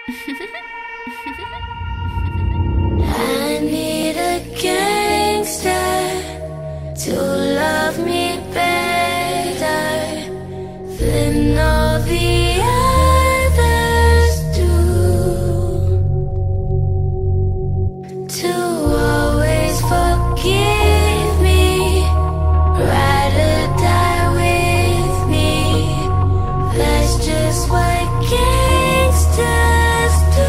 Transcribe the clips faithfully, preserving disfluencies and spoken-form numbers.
I need a gangster to love me better than all the others do, to always forgive me, ride or die with me. That's just what gangsters do.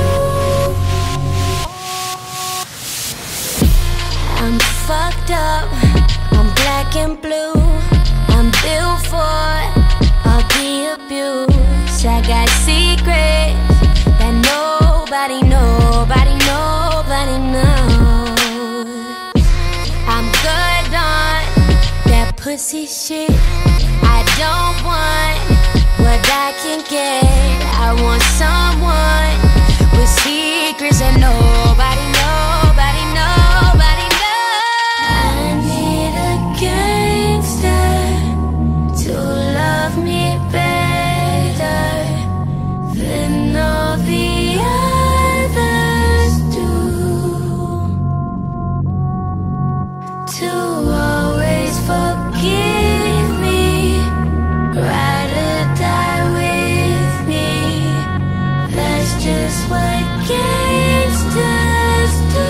I'm fucked up, I'm black and blue, I'm built for all the abuse. I got secrets that nobody, nobody, nobody knows. I'm good on that pussy shit. I don't want what I can get. I want someone with secrets that nobody, nobody, nobody knows. I need a gangster to love me better than all the others do, to always forgive me, ride or die with me. That's just what gangsters do.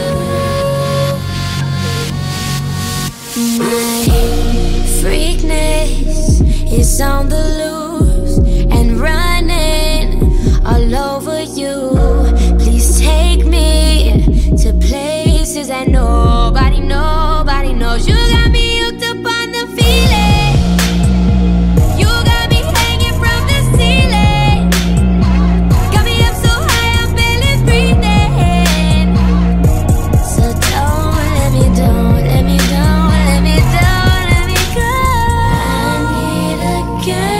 My freakness is on the loose and running all over you. Please take me to places that nobody, nobody knows. You got me hooked up on the feeling. You got me hanging from the ceiling. Got me up so high I'm barely breathing. So don't let me, don't let me, don't let me, don't let me go. I need a girl